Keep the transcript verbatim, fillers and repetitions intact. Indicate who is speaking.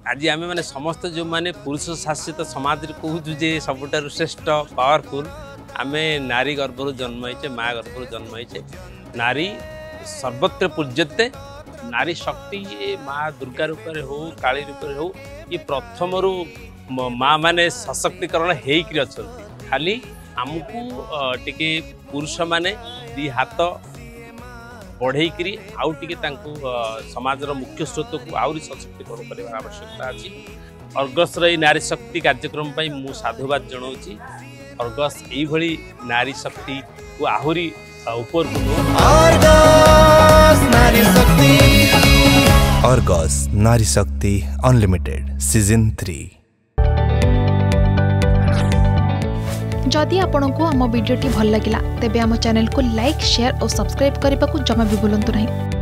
Speaker 1: आज आम मैंने समस्त जो मैंने पुरुष शासित समाज कहूँ जे सबुठार श्रेष्ठ पावरफुल आम नारी गर्भर जन्म होइचे माँ गर्भर जन्म होइचे नारी सर्वत्र पूज्यते नारी शक्ति ये माँ दुर्गा रूप हो काली रूप हो ये प्रथम रु माँ माने सशक्तिकरण होकर अच्छा खाली आमको टिके पुरुष माने दी हाथ बढ़े आउ टिके समाज मुख्य स्रोत को आहरी सशक्तिकरण कर आवश्यकता अच्छी अर्गस नारी शक्ति कार्यक्रम मु साधुवाद जनाऊँगी अर्गस यही नारी शक्ति को आहरी ऊपर
Speaker 2: अर्गस नारी शक्ति अनलिमिटेड सीजन थ्री।
Speaker 3: जदि आपंक आम भिडी भल लगा तेब आम चैनल को लाइक शेयर और सब्सक्राइब करने को जमा भी भूलु नहीं।